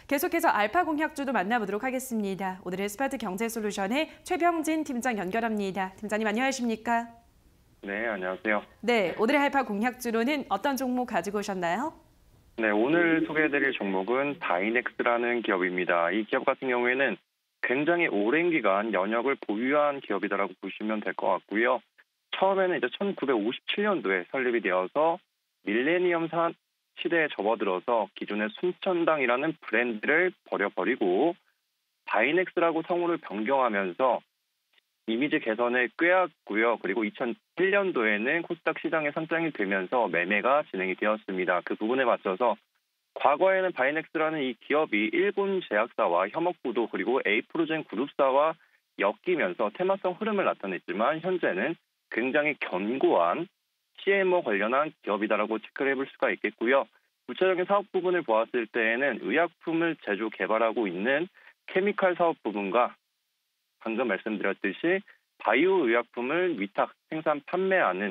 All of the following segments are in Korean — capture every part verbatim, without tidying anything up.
계속해서 알파 공약주도 만나보도록 하겠습니다. 오늘은 스마트 경제솔루션의 최병진 팀장 연결합니다. 팀장님 안녕하십니까? 네, 안녕하세요. 네, 오늘의 알파 공약주로는 어떤 종목 가지고 오셨나요? 네, 오늘 소개해드릴 종목은 다이넥스라는 기업입니다. 이 기업 같은 경우에는 굉장히 오랜 기간 연역을 보유한 기업이다라고 보시면 될 것 같고요. 처음에는 이제 천구백오십칠 년도에 설립이 되어서 밀레니엄 사 시대에 접어들어서 기존의 순천당이라는 브랜드를 버려버리고 다이넥스라고 성우를 변경하면서 이미지 개선을 꾀했고요. 그리고 이천일 년도에는 코스닥 시장에 상장이 되면서 매매가 진행이 되었습니다. 그 부분에 맞춰서 과거에는 다이넥스라는 이 기업이 일본 제약사와 협업구도 그리고 에이프로젠 그룹사와 엮이면서 테마성 흐름을 나타냈지만 현재는 굉장히 견고한 씨엠오 관련한 기업이다라고 체크를 해볼 수가 있겠고요. 구체적인 사업 부분을 보았을 때에는 의약품을 제조 개발하고 있는 케미칼 사업 부분과 방금 말씀드렸듯이 바이오 의약품을 위탁 생산 판매하는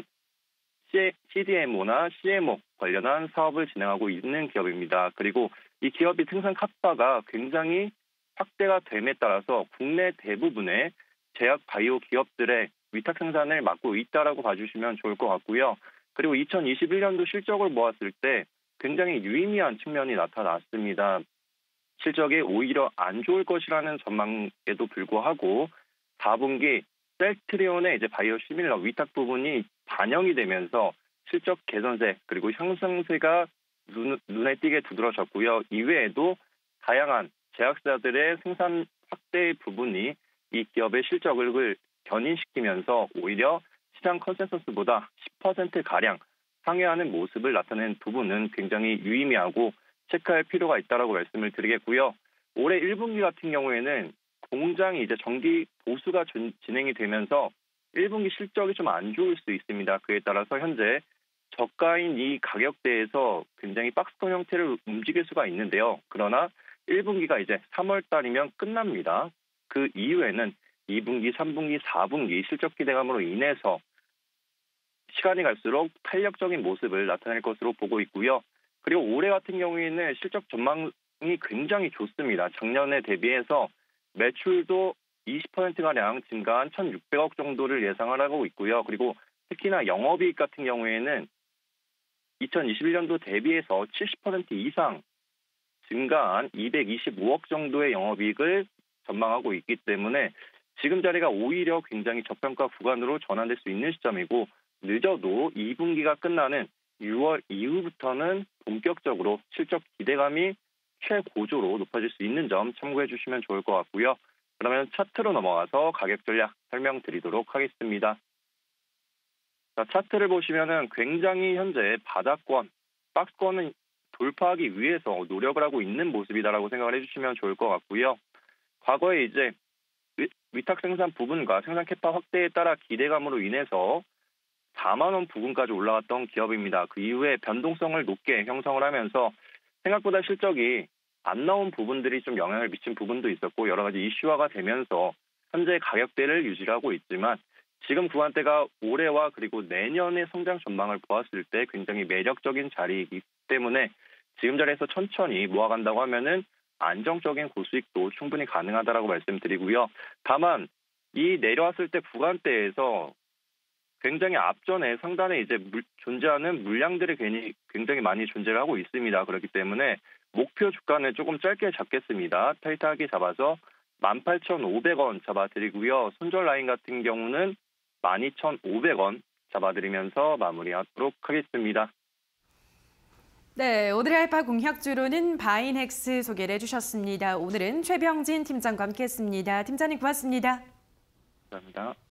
씨디엠오나 씨엠오 관련한 사업을 진행하고 있는 기업입니다. 그리고 이 기업이 생산 kappa가 굉장히 확대가 됨에 따라서 국내 대부분의 제약 바이오 기업들의 위탁 생산을 맡고 있다라고 봐주시면 좋을 것 같고요. 그리고 이천이십일 년도 실적을 보았을 때 굉장히 유의미한 측면이 나타났습니다. 실적이 오히려 안 좋을 것이라는 전망에도 불구하고 사 분기 셀트리온의 이제 바이오 시밀러 위탁 부분이 반영이 되면서 실적 개선세 그리고 향상세가 눈, 눈에 띄게 두드러졌고요. 이외에도 다양한 제약사들의 생산 확대 부분이 이 기업의 실적을 견인시키면서 오히려 시장 컨센서스보다 십 퍼센트가량 상회하는 모습을 나타낸 부분은 굉장히 유의미하고 체크할 필요가 있다고 말씀을 드리겠고요. 올해 일 분기 같은 경우에는 공장이 이제 정기 보수가 진행이 되면서 일 분기 실적이 좀 안 좋을 수 있습니다. 그에 따라서 현재 저가인 이 가격대에서 굉장히 박스권 형태를 움직일 수가 있는데요. 그러나 일 분기가 이제 삼월 달이면 끝납니다. 그 이후에는 이 분기, 삼 분기, 사 분기 실적 기대감으로 인해서 시간이 갈수록 탄력적인 모습을 나타낼 것으로 보고 있고요. 그리고 올해 같은 경우에는 실적 전망이 굉장히 좋습니다. 작년에 대비해서 매출도 이십 퍼센트가량 증가한 천육백억 정도를 예상을 하고 있고요. 그리고 특히나 영업이익 같은 경우에는 이천이십일 년도 대비해서 칠십 퍼센트 이상 증가한 이백이십오억 정도의 영업이익을 전망하고 있기 때문에 지금 자리가 오히려 굉장히 저평가 구간으로 전환될 수 있는 시점이고 늦어도 이 분기가 끝나는 유월 이후부터는 본격적으로 실적 기대감이 최고조로 높아질 수 있는 점 참고해 주시면 좋을 것 같고요. 그러면 차트로 넘어가서 가격 전략 설명드리도록 하겠습니다. 자, 차트를 보시면은 굉장히 현재 바닥권, 박스권은 돌파하기 위해서 노력을 하고 있는 모습이다라고 생각을 해주시면 좋을 것 같고요. 과거에 이제 위탁 생산 부분과 생산 캐파 확대에 따라 기대감으로 인해서 사만 원 부근까지 올라갔던 기업입니다. 그 이후에 변동성을 높게 형성을 하면서 생각보다 실적이 안 나온 부분들이 좀 영향을 미친 부분도 있었고 여러 가지 이슈화가 되면서 현재 가격대를 유지하고 있지만 지금 구간대가 올해와 그리고 내년의 성장 전망을 보았을 때 굉장히 매력적인 자리이기 때문에 지금 자리에서 천천히 모아간다고 하면은 안정적인 고수익도 충분히 가능하다라고 말씀드리고요. 다만 이 내려왔을 때 구간대에서 굉장히 앞전에 상단에 이제 물, 존재하는 물량들이 괜히 굉장히 많이 존재를 하고 있습니다. 그렇기 때문에 목표 주가는 조금 짧게 잡겠습니다. 타이트하게 잡아서 만 팔천오백 원 잡아드리고요. 손절 라인 같은 경우는 만 이천오백 원 잡아드리면서 마무리하도록 하겠습니다. 네, 오늘의 알파 공약주로는 바이넥스 소개를 해주셨습니다. 오늘은 최병진 팀장과 함께했습니다. 팀장님 고맙습니다. 감사합니다.